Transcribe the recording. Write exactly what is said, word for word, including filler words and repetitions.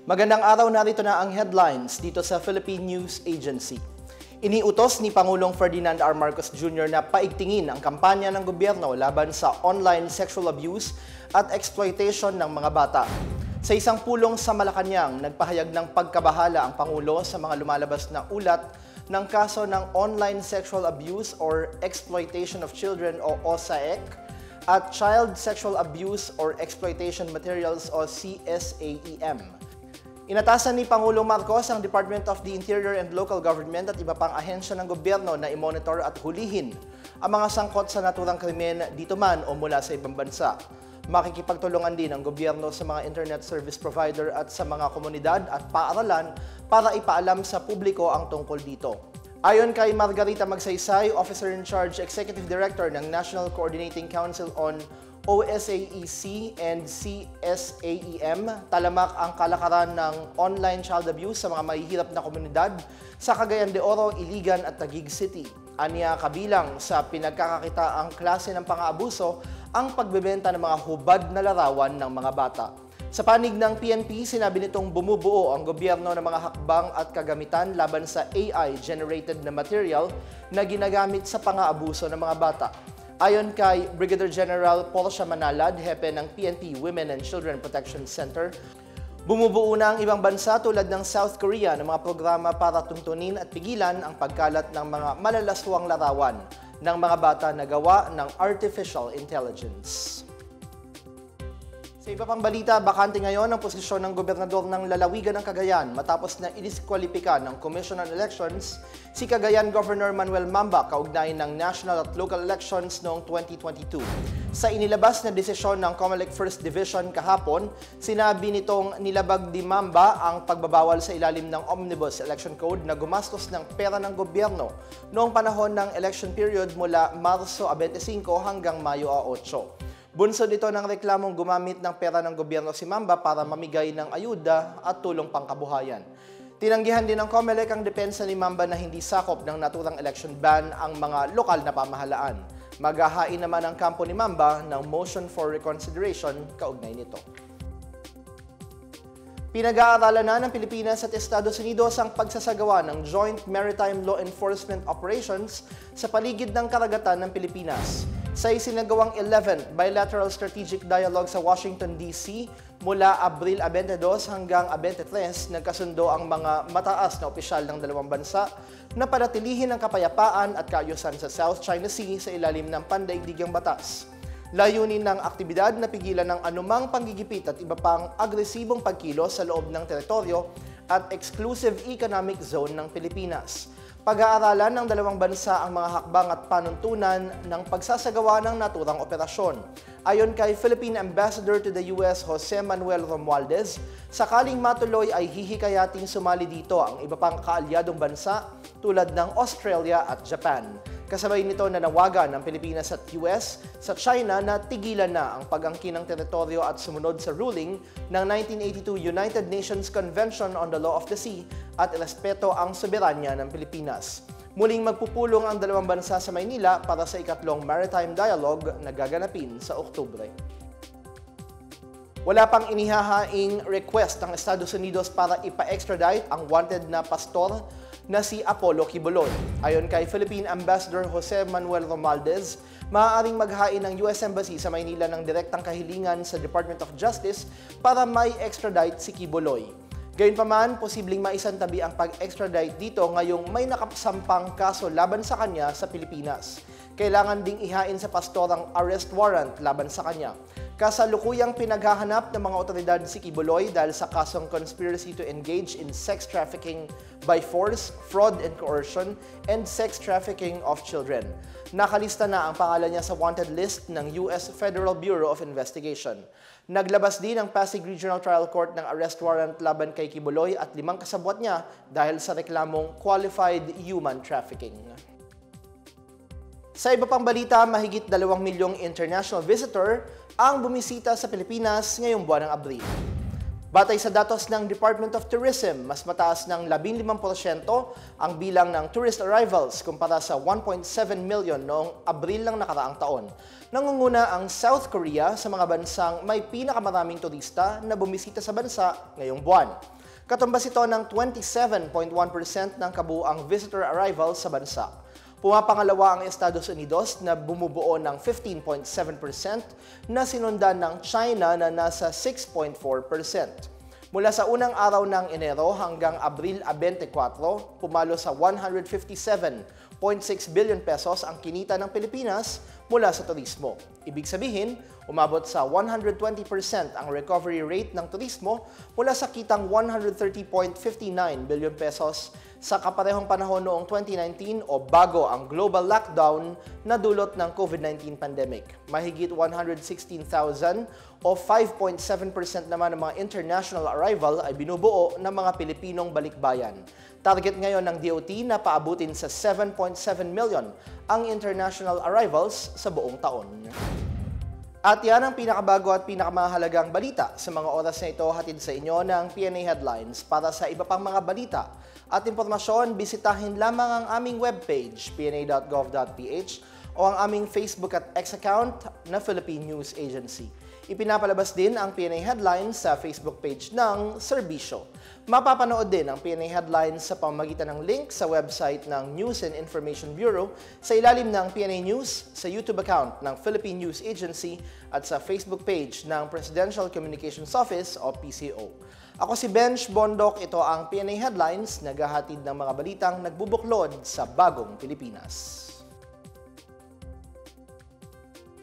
Magandang araw, narito na ang headlines dito sa Philippine News Agency. Iniutos ni Pangulong Ferdinand R. Marcos Junior na paigtingin ang kampanya ng gobyerno laban sa online sexual abuse at exploitation ng mga bata. Sa isang pulong sa Malacanang, nagpahayag ng pagkabahala ang Pangulo sa mga lumalabas na ulat ng kaso ng online sexual abuse or exploitation of children o O S A E C at Child Sexual Abuse or Exploitation Materials o C S A E M. Inatasan ni Pangulong Marcos ang Department of the Interior and Local Government at iba pang ahensya ng gobyerno na i-monitor at hulihin ang mga sangkot sa naturang krimen dito man o mula sa ibang bansa. Makikipagtulungan din ang gobyerno sa mga internet service provider at sa mga komunidad at paaralan para ipaalam sa publiko ang tungkol dito. Ayon kay Margarita Magsaysay, Officer in Charge Executive Director ng National Coordinating Council on O S A E C and C S A E M, talamak ang kalakaran ng online child abuse sa mga mahihirap na komunidad sa Cagayan de Oro, Iligan at Taguig City. Aniya kabilang sa pinagkakakita ang klase ng pang-aabuso ang pagbebenta ng mga hubad na larawan ng mga bata. Sa panig ng P N P, sinabi nitong bumubuo ang gobyerno ng mga hakbang at kagamitan laban sa A I-generated na material na ginagamit sa pang-aabuso ng mga bata. Ayon kay Brigadier General Portia Manalad, hepe ng P N P Women and Children Protection Center, bumubuo na ang ibang bansa tulad ng South Korea ng mga programa para tuntunin at pigilan ang pagkalat ng mga malalaswang larawan ng mga bata na gawa ng artificial intelligence. Sa iba pang balita, bakante ngayon ang posisyon ng gobernador ng lalawigan ng Cagayan matapos na idiskwalipika ng Commission on Elections si Cagayan Governor Manuel Mamba kaugnay ng national at local elections noong twenty twenty-two. Sa inilabas na desisyon ng COMELEC First Division kahapon, sinabi nitong nilabag ni Mamba ang pagbabawal sa ilalim ng Omnibus Election Code na gumastos ng pera ng gobyerno noong panahon ng election period mula Marso twenty-five hanggang Mayo eight. Bunsod ito ng reklamong gumamit ng pera ng gobyerno si Mamba para mamigay ng ayuda at tulong pangkabuhayan. Tinanggihan din ng COMELEC ang depensa ni Mamba na hindi sakop ng naturang election ban ang mga lokal na pamahalaan. Maghahain naman ang kampo ni Mamba ng motion for reconsideration kaugnay nito. Pinag-aaralan na ng Pilipinas at Estados Unidos ang pagsasagawa ng Joint Maritime Law Enforcement Operations sa paligid ng karagatan ng Pilipinas. Sa isinagawang eleventh Bilateral Strategic Dialogue sa Washington, D C mula Abril twenty-two hanggang twenty-three, nagkasundo ang mga mataas na opisyal ng dalawang bansa na panatilihin ang kapayapaan at kaayusan sa South China Sea sa ilalim ng pandaigdigang batas. Layunin ng aktibidad na pigilan ng anumang panggigipit at iba pang agresibong pagkilos sa loob ng teritoryo at exclusive economic zone ng Pilipinas. Pag-aaralan ng dalawang bansa ang mga hakbang at panuntunan ng pagsasagawa ng naturang operasyon. Ayon kay Philippine Ambassador to the U S Jose Manuel Romualdez, sakaling matuloy ay hihikayating sumali dito ang iba pang kaalyadong bansa tulad ng Australia at Japan. Kasabay nito nanawagan ng Pilipinas at U S sa China na tigilan na ang pag-angkin ng teritoryo at sumunod sa ruling ng nineteen eighty-two United Nations Convention on the Law of the Sea at irespeto ang soberanya ng Pilipinas. Muling magpupulong ang dalawang bansa sa Maynila para sa ikatlong Maritime Dialogue na gaganapin sa Oktubre. Wala pang inihahaing request ng Estados Unidos para ipa-extradite ang wanted na pastor na si Apollo Quiboloy. Ayon kay Philippine Ambassador Jose Manuel Romualdez, maaaring maghain ng U S Embassy sa Maynila ng direktang kahilingan sa Department of Justice para may extradite si Quiboloy. Gayunpaman, posibleng maisantabi ang pag-extradite dito ngayong may nakasampang kaso laban sa kanya sa Pilipinas. Kailangan ding ihain sa pastor ang arrest warrant laban sa kanya. Kasalukuyang pinaghahanap ng mga otoridad si Quiboloy dahil sa kasong conspiracy to engage in sex trafficking by force, fraud and coercion, and sex trafficking of children. Nakalista na ang pangalan niya sa wanted list ng U S Federal Bureau of Investigation. Naglabas din ang Pasig Regional Trial Court ng arrest warrant laban kay Quiboloy at limang kasabwat niya dahil sa reklamong qualified human trafficking. Sa iba pang balita, mahigit dalawang milyong international visitor ang bumisita sa Pilipinas ngayong buwan ng Abril. Batay sa datos ng Department of Tourism, mas mataas ng labing limang porsyento ang bilang ng tourist arrivals kumpara sa one point seven million noong Abril ng nakaraang taon. Nangunguna ang South Korea sa mga bansang may pinakamaraming turista na bumisita sa bansa ngayong buwan. Katumbas ito ng twenty-seven point one percent ng kabuuang visitor arrivals sa bansa. Pumapangalawa ang Estados Unidos na bumubuo ng fifteen point seven percent na sinundan ng China na nasa six point four percent. Mula sa unang araw ng Enero hanggang Abril twenty-four, pumalo sa one hundred fifty-seven point six billion pesos ang kinita ng Pilipinas mula sa turismo. Ibig sabihin, umabot sa one hundred twenty percent ang recovery rate ng turismo mula sa kitang one hundred thirty point five nine billion pesos sa kaparehong panahon noong twenty nineteen o bago ang global lockdown na dulot ng COVID nineteen pandemic. Mahigit one hundred sixteen thousand o five point seven percent naman ng mga international arrival ay binubuo ng mga Pilipinong balikbayan. Target ngayon ng D O T na paabutin sa seven point seven million ang international arrivals sa buong taon. At yan ang pinakabago at pinakamahalagang balita sa mga oras na ito, hatid sa inyo ng P N A Headlines. Para sa iba pang mga balita at impormasyon, bisitahin lamang ang aming webpage, p n a dot gov dot p h o ang aming Facebook at X account na Philippine News Agency. Ipinapalabas din ang P N A Headlines sa Facebook page ng Serbisyo. Mapapanood din ang P N A Headlines sa pamamagitan ng link sa website ng News and Information Bureau, sa ilalim ng P N A News, sa YouTube account ng Philippine News Agency at sa Facebook page ng Presidential Communications Office o P C O. Ako si Benj Bondok, ito ang P N A Headlines, naghahatid ng mga balitang nagbubuklod sa bagong Pilipinas.